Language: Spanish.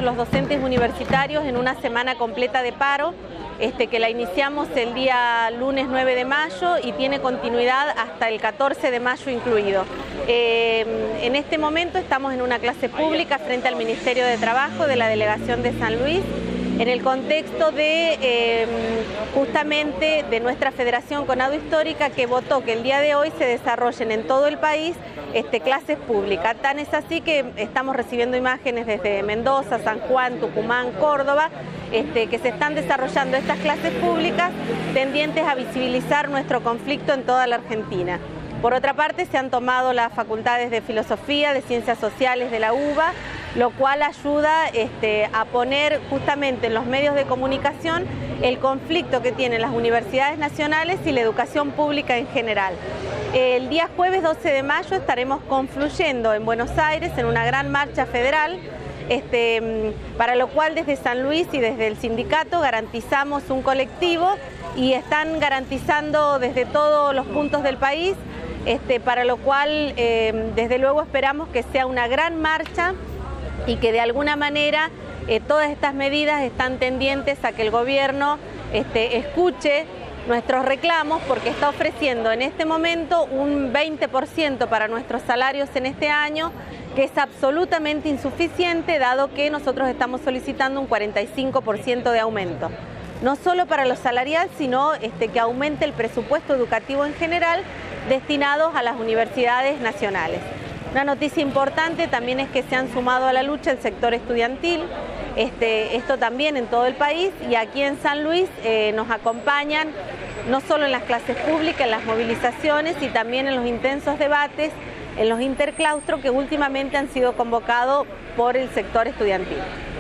los docentes universitarios en una semana completa de paro, que la iniciamos el día lunes 9 de mayo y tiene continuidad hasta el 14 de mayo incluido. En este momento estamos en una clase pública frente al Ministerio de Trabajo de la Delegación de San Luis, en el contexto de justamente de nuestra Federación Conado Histórica, que votó que el día de hoy se desarrollen en todo el país clases públicas. Tan es así que estamos recibiendo imágenes desde Mendoza, San Juan, Tucumán, Córdoba, que se están desarrollando estas clases públicas tendientes a visibilizar nuestro conflicto en toda la Argentina. Por otra parte, se han tomado las facultades de Filosofía, de Ciencias Sociales de la UBA, lo cual ayuda a poner justamente en los medios de comunicación el conflicto que tienen las universidades nacionales y la educación pública en general. El día jueves 12 de mayo estaremos confluyendo en Buenos Aires en una gran marcha federal, para lo cual desde San Luis y desde el sindicato garantizamos un colectivo y están garantizando desde todos los puntos del país, para lo cual desde luego esperamos que sea una gran marcha y que de alguna manera todas estas medidas están tendientes a que el gobierno escuche nuestros reclamos, porque está ofreciendo en este momento un 20% para nuestros salarios en este año, que es absolutamente insuficiente, dado que nosotros estamos solicitando un 45% de aumento. No solo para lo salarial, sino que aumente el presupuesto educativo en general destinados a las universidades nacionales. Una noticia importante también es que se han sumado a la lucha el sector estudiantil, esto también en todo el país, y aquí en San Luis nos acompañan no solo en las clases públicas, en las movilizaciones y también en los intensos debates, en los interclaustros que últimamente han sido convocados por el sector estudiantil.